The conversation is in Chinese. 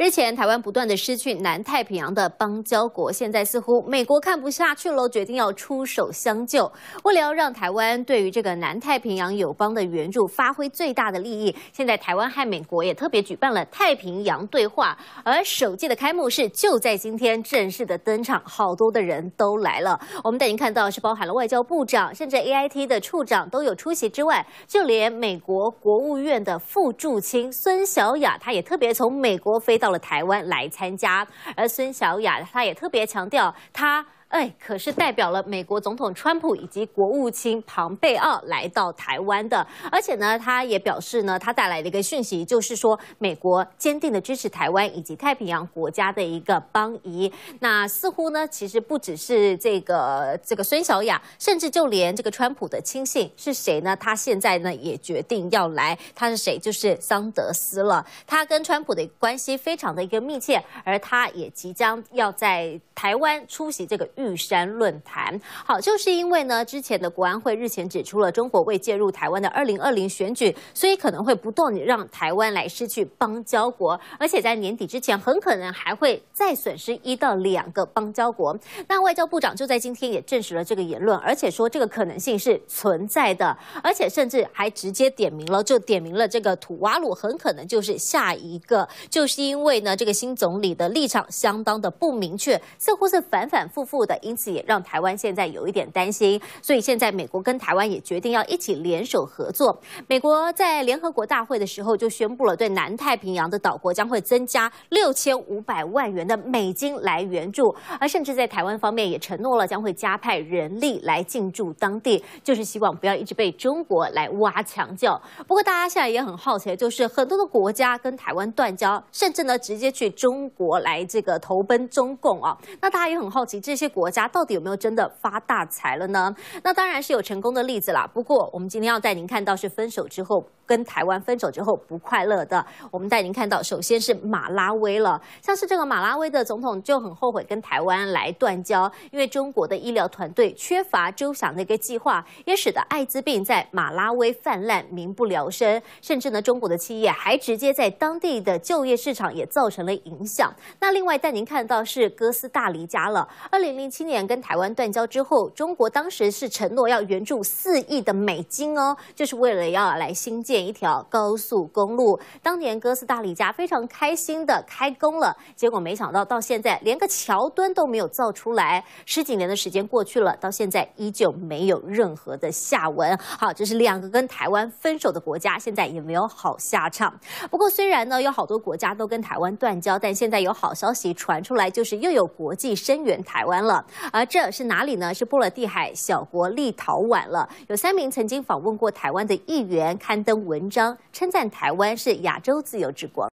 日前，台湾不断的失去南太平洋的邦交国，现在似乎美国看不下去了，决定要出手相救。为了要让台湾对于这个南太平洋友邦的援助发挥最大的利益，现在台湾和美国也特别举办了太平洋对话，而首届的开幕式就在今天正式的登场，好多的人都来了。我们带您看到是包含了外交部长，甚至 AIT 的处长都有出席之外，就连美国国务院的副驻青孙小雅，她也特别从美国飞到了台湾来参加，而孙小雅她也特别强调，她可是代表了美国总统川普以及国务卿庞贝奥来到台湾的，而且呢，他也表示呢，他带来的一个讯息就是说，美国坚定的支持台湾以及太平洋国家的一个邦谊。那似乎呢，其实不只是这个孙小雅，甚至就连这个川普的亲信是谁呢？他现在呢也决定要来，他是谁？就是桑德斯了。他跟川普的关系非常的一个密切，而他也即将要在台湾出席这个玉山论坛。好，就是因为呢，之前的国安会日前指出了中国未介入台湾的2020选举，所以可能会不断让台湾来失去邦交国，而且在年底之前很可能还会再损失1到2个邦交国。那外交部长就在今天也证实了这个言论，而且说这个可能性是存在的，而且甚至还直接点名了这个土瓦鲁很可能就是下一个，就是因为呢这个新总理的立场相当的不明确，似乎是反反复复的，因此也让台湾现在有一点担心。所以现在美国跟台湾也决定要一起联手合作。美国在联合国大会的时候就宣布了，对南太平洋的岛国将会增加6500万元的美金来援助，而甚至在台湾方面也承诺了将会加派人力来进驻当地，就是希望不要一直被中国来挖墙脚。不过大家现在也很好奇，就是很多的国家跟台湾断交，甚至呢直接去中国来这个投奔中共啊。那大家也很好奇，这些国家到底有没有真的发大财了呢？那当然是有成功的例子啦。不过我们今天要带您看到是分手之后跟台湾分手之后不快乐的。我们带您看到，首先是马拉维了，像是这个马拉维的总统就很后悔跟台湾来断交，因为中国的医疗团队缺乏周详的一个计划，也使得艾滋病在马拉维泛滥，民不聊生。甚至呢，中国的企业还直接在当地的就业市场也造成了影响。那另外带您看到是哥斯达黎加了，2007年跟台湾断交之后，中国当时是承诺要援助4亿的美金哦，就是为了要来新建一条高速公路。当年哥斯达黎加非常开心的开工了，结果没想到到现在连个桥墩都没有造出来，10几年的时间过去了，到现在依旧没有任何的下文。好，这是2个跟台湾分手的国家，现在也没有好下场。不过虽然呢有好多国家都跟台湾断交，但现在有好消息传出来，就是又有国际声援台湾了。而这是哪里呢？是波罗的海小国立陶宛了。有3名曾经访问过台湾的议员刊登文章，称赞台湾是亚洲自由之光。